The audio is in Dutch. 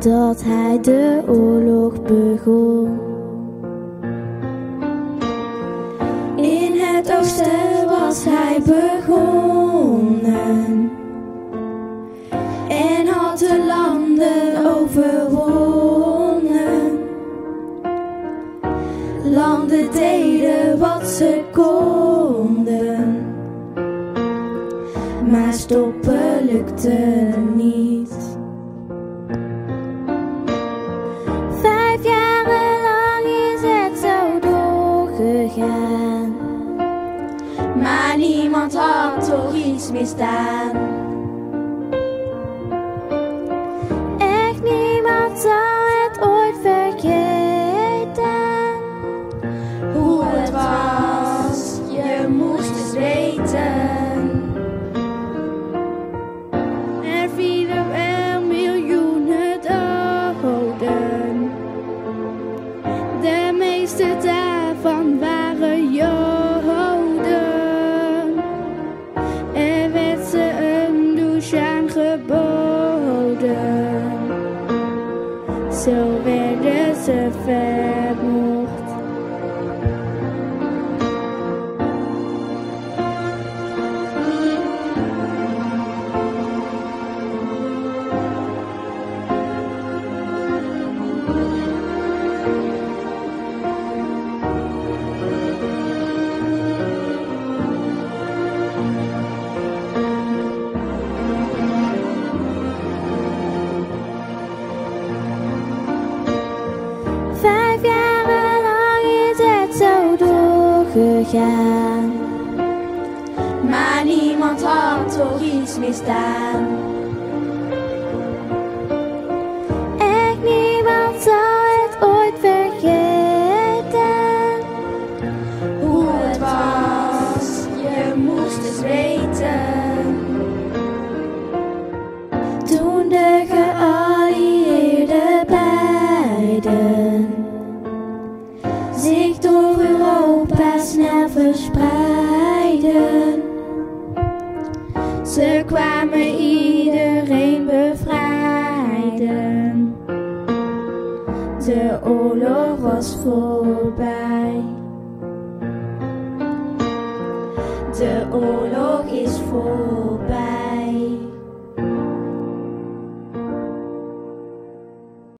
dat hij de oorlog begon. In het oosten was hij begonnen en had de landen overwonnen. Landen deden wat ze konden, maar stoppen lukte niet. 5 jaren lang is het zo doorgegaan, maar niemand had toch iets misdaan. Echt niemand zal het ooit vergeten, hoe het was, je moest het weten. Er vielen wel miljoenen doden, de meeste daarvan waren Joden. Er werd ze een douche aangeboden, zo werden ze vermoord. Gegaan, maar niemand had toch iets misdaan. Echt niemand zal het ooit vergeten, hoe het was, je moest het weten. Toen de geallieerden beiden zich door Europa snel verspreiden, ze kwamen iedereen bevrijden. De oorlog was voorbij. De oorlog is voorbij.